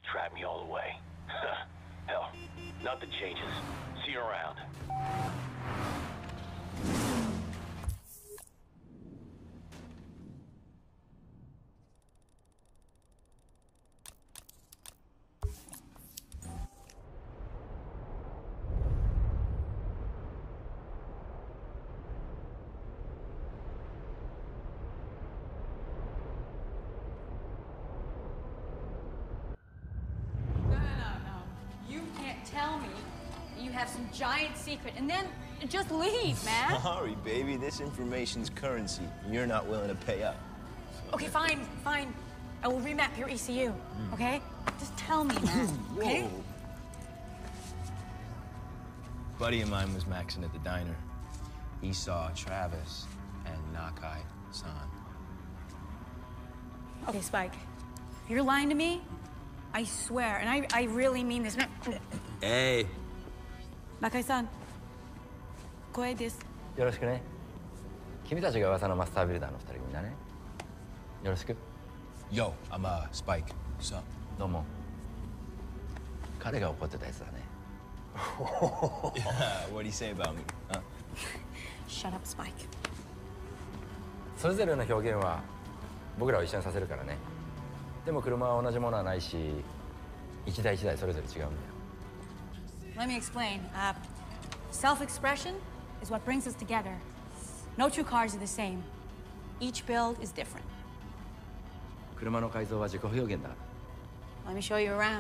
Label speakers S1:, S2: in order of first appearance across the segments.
S1: Trap me all the way. Hell, nothing changes. See you around.
S2: Tell me you have some giant secret and then just leave, man.
S3: Sorry, baby. This information's currency, and you're not willing to pay up.
S2: Okay, fine. I will remap your ECU, okay? Just tell me, man, okay?
S3: Buddy of mine was maxing at the diner. He saw Travis and Nakai-san.
S2: Okay, Spike, if you're lying to me, I swear, and I really mean this.
S3: Hey.
S2: Nakai-san, Koei desu.
S4: よろしくね。君たちが噂のマスタービルダーの二人組だね。よろしく。
S3: Yo, I'm Spike. What's up?
S4: どうも。彼が怒ってたやつだね。
S3: Yeah, what do you say about me? Huh?
S2: Shut up, Spike.
S4: それぞれの表現は僕らを一緒にさせるからね。でも車は同じものはないし、一台一台それぞれ違うんだよ。
S2: Let me explain. Self-expression is what brings us together. No two cars are the same. Each build is different.
S4: 車の改造は自己表現だ。
S2: Let me show you around.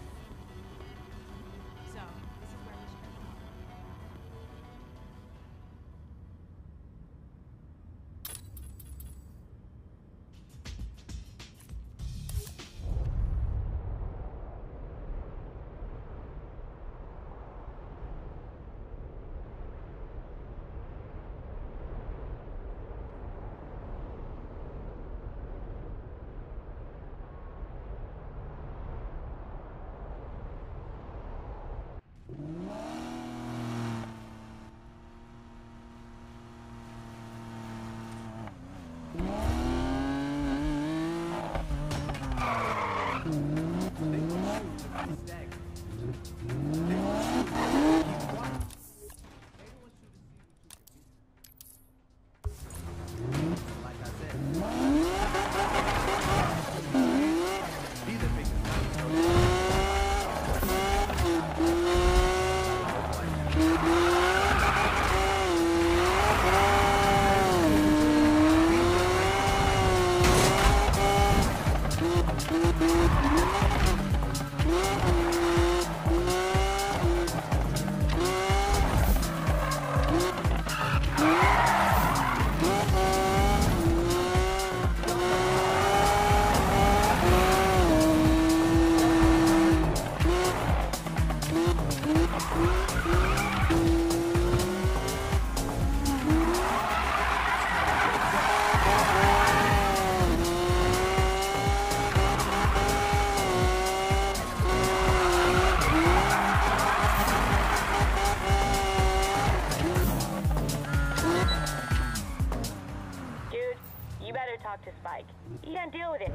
S5: talk to Spike. He can't deal with it.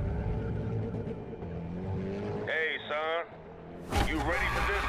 S6: Hey, son. You ready for this?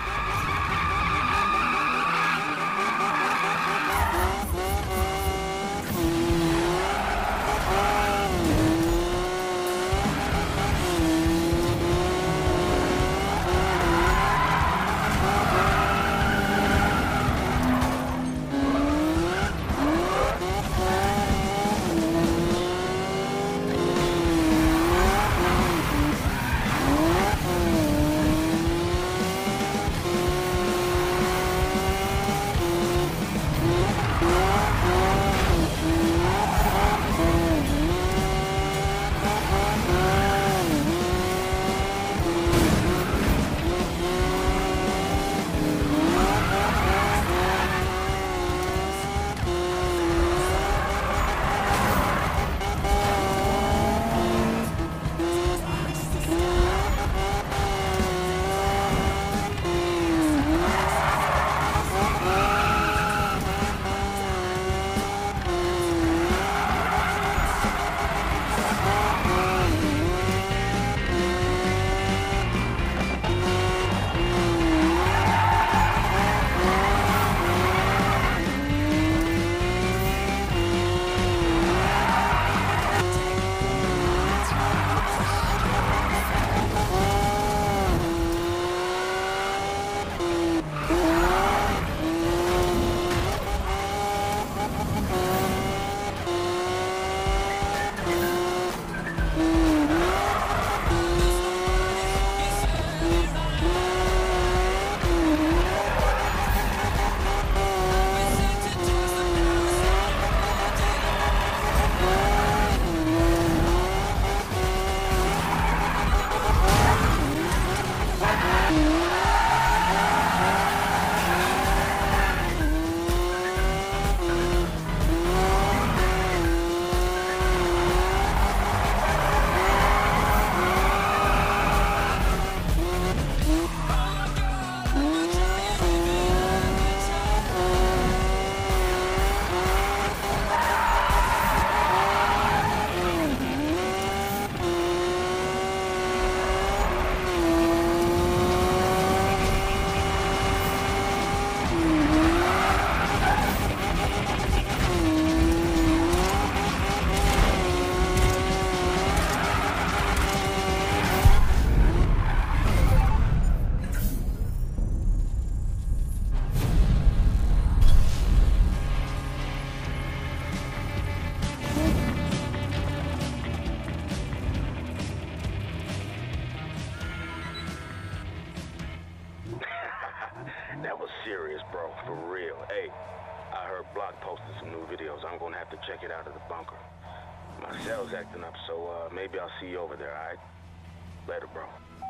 S6: That was serious, bro. For real. Hey, I heard Block posted some new videos. I'm gonna have to check it out at the bunker. My cell's acting up, so maybe I'll see you over there, all right? Later, bro.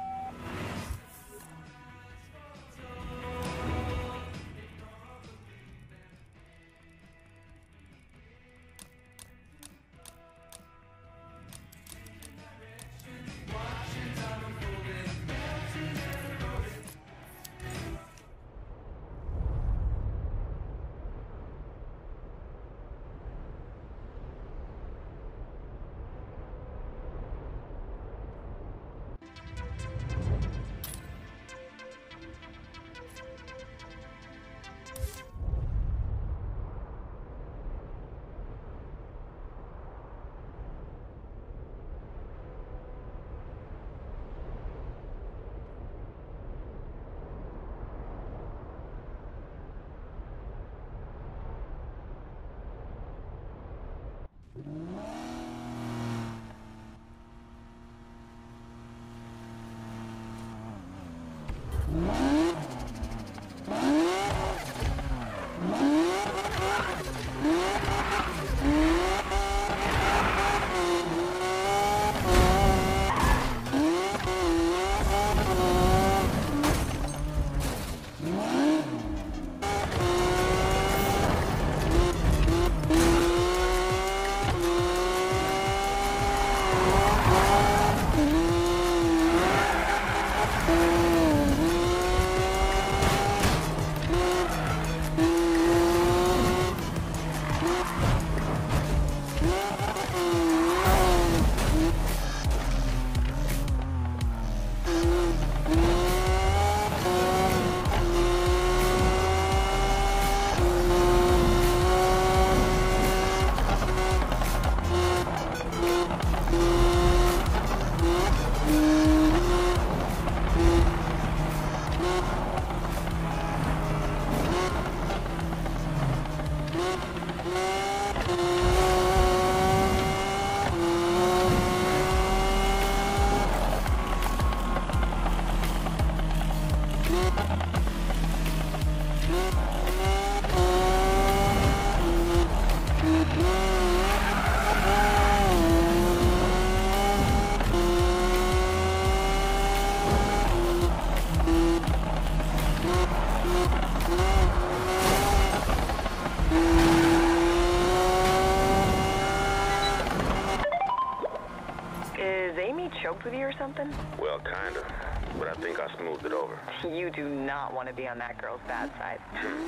S5: Choked with you or something?
S6: Well, kinda. But I think I smoothed it over.
S5: You do not want to be on that girl's bad side.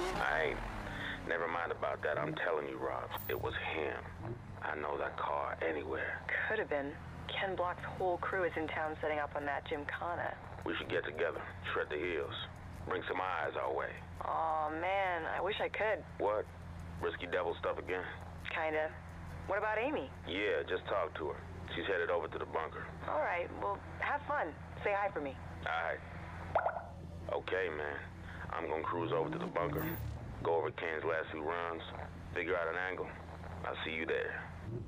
S6: I ain't. Never mind about that. I'm telling you, Rob. It was him. I know that car anywhere.
S5: Could have been. Ken Block's whole crew is in town setting up on that Gymkhana.
S6: We should get together. Shred the heels. Bring some eyes our way.
S5: Aw, man. I wish I could.
S6: What? Risky devil stuff again?
S5: Kinda. What about Amy?
S6: Yeah, just talk to her. She's headed over to the bunker.
S5: All right, well, have fun. Say hi for me.
S6: All right. Okay, man. I'm gonna cruise over to the bunker, go over Ken's last few runs, figure out an angle. I'll see you there.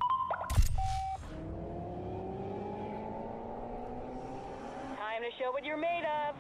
S5: Time to show what you're made of.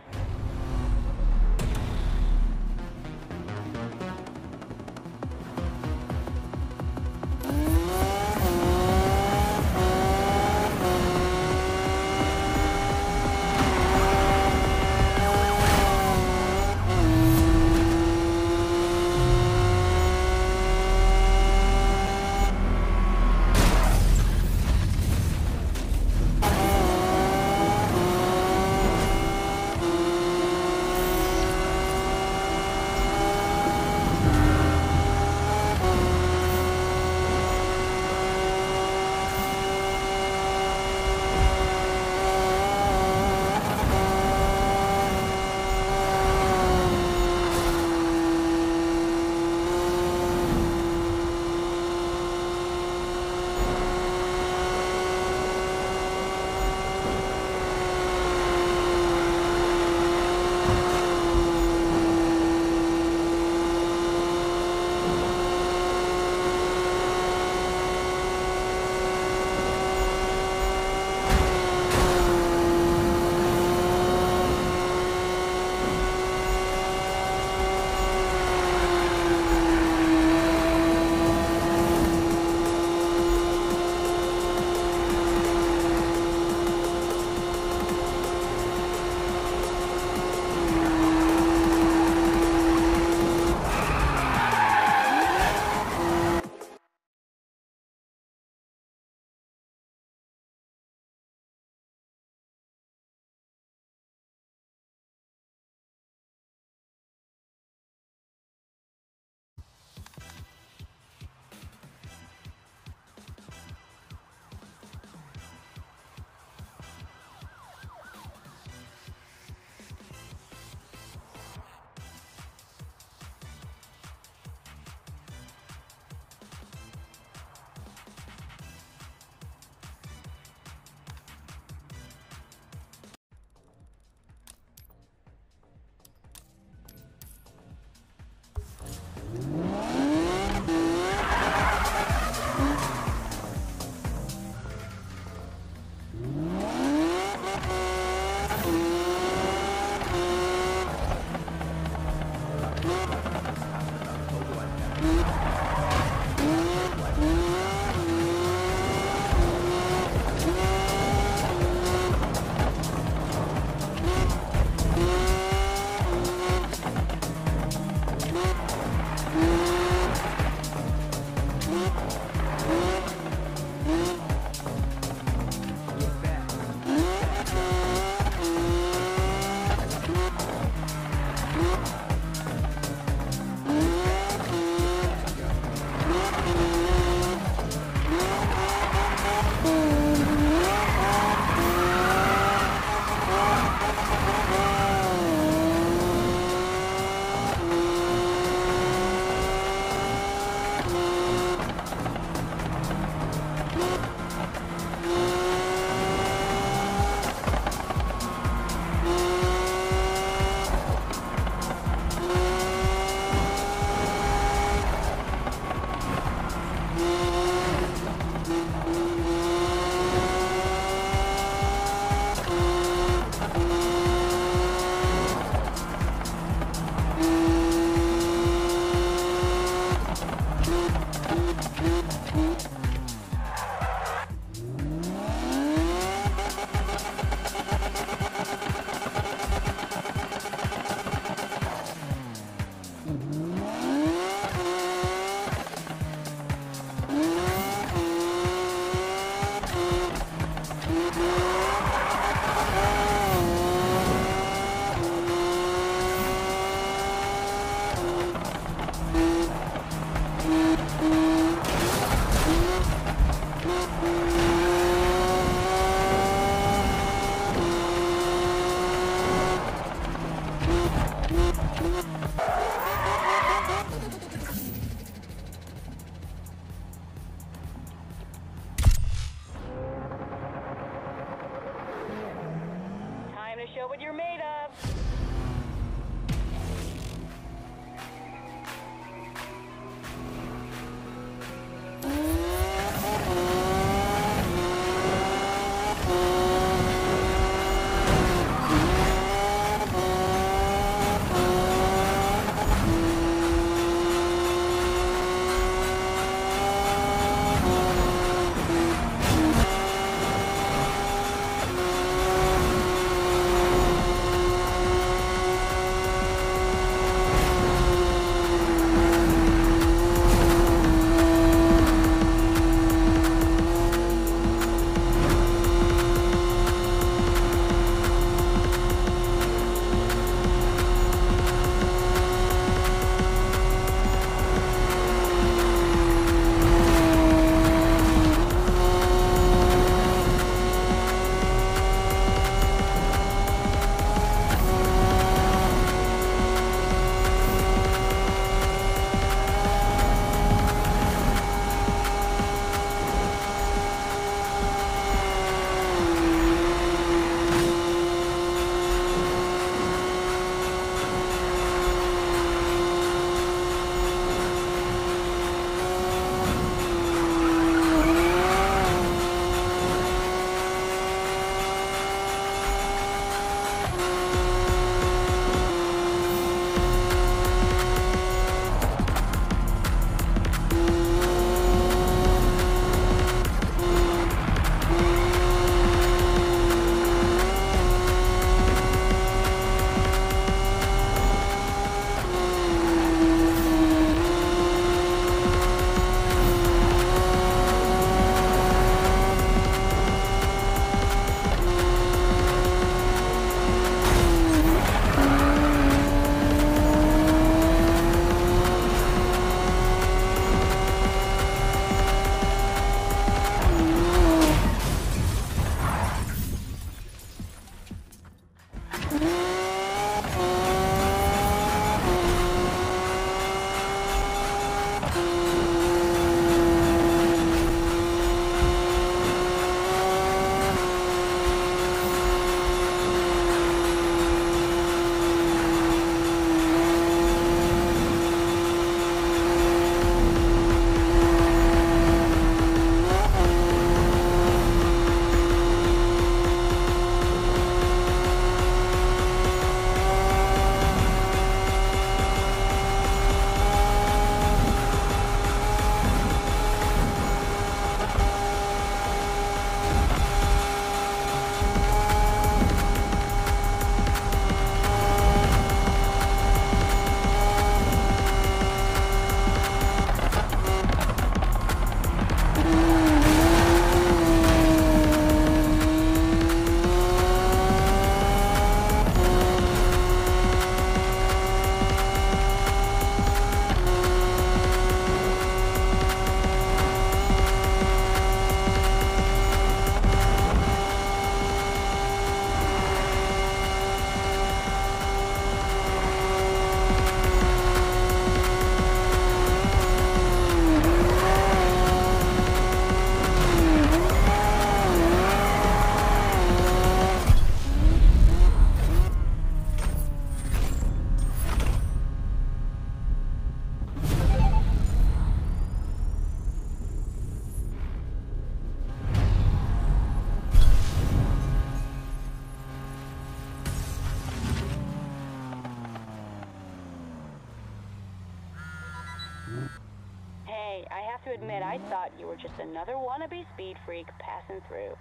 S5: Time to show what you're made of. Hey, I have to admit, I thought you were just another wannabe speed freak passing through.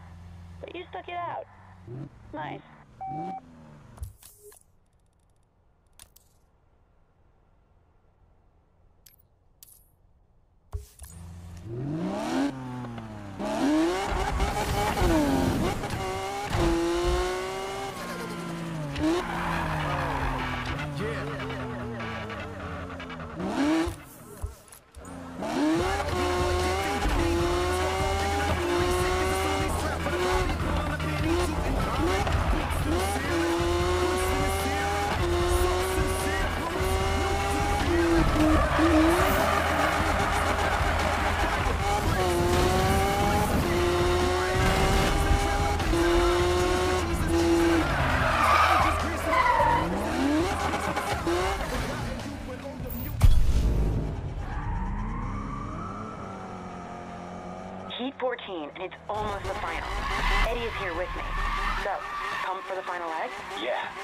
S5: But you stuck it out. Nice.
S7: Serious?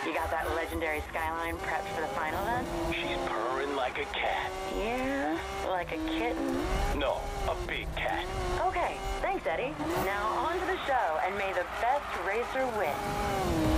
S5: You got that legendary skyline prepped for the final then?
S1: She's purring like a cat.
S5: Yeah, like a kitten.
S1: No, a big cat.
S5: Okay, thanks, Eddie. Now on to the show, and may the best racer win.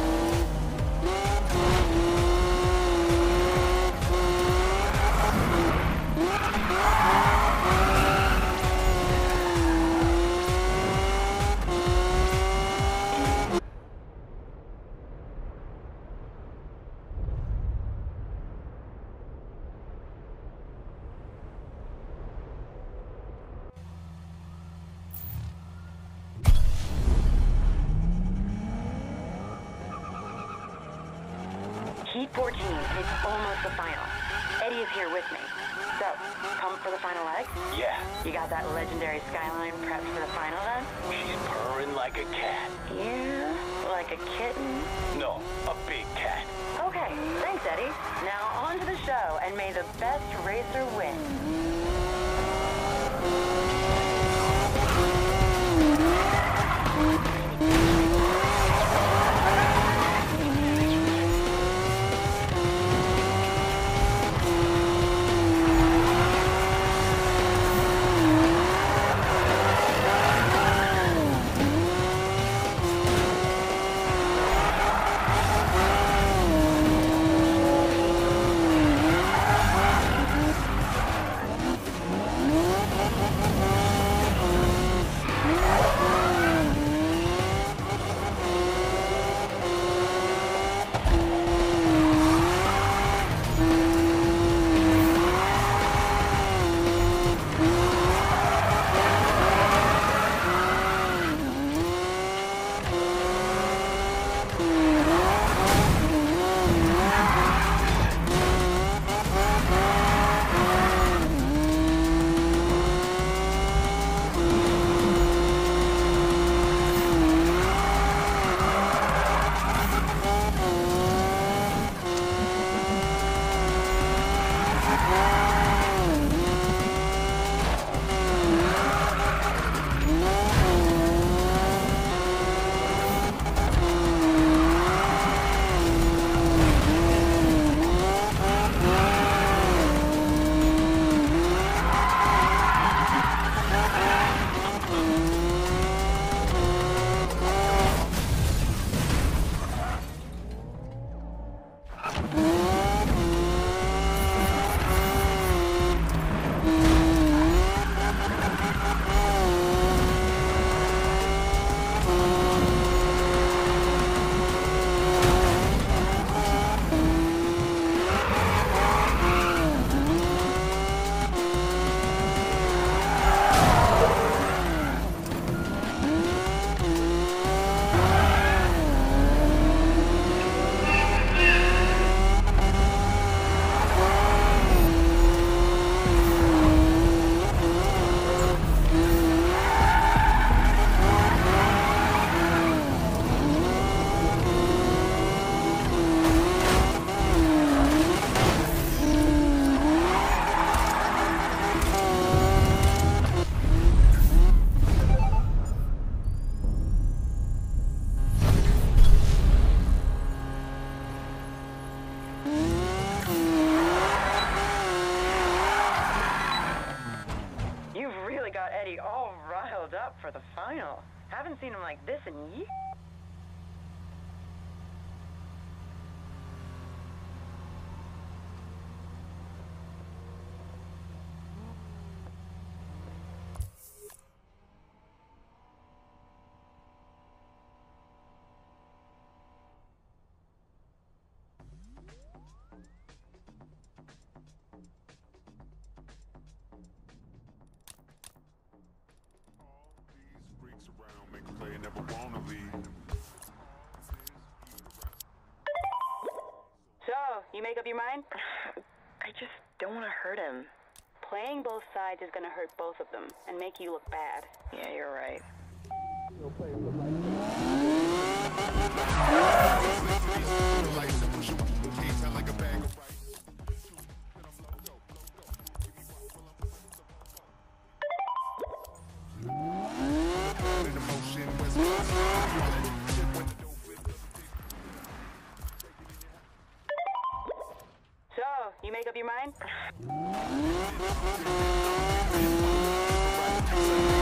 S5: Heat 14, it's almost the final. Eddie is here with me. So, pumped for the final leg?
S1: Yeah.
S5: You got that legendary skyline prepped for the final then?
S1: She's purring like a cat.
S5: Yeah, like a kitten.
S1: No, a big cat.
S5: Okay, thanks, Eddie. Now on to the show, and may the best racer win. All riled up for the final. Haven't seen him like this in years. So, you make up your mind?
S7: I just don't want to hurt him.
S5: Playing both sides is going to hurt both of them and make you look bad.
S7: Yeah, you're right.
S5: make up your mind?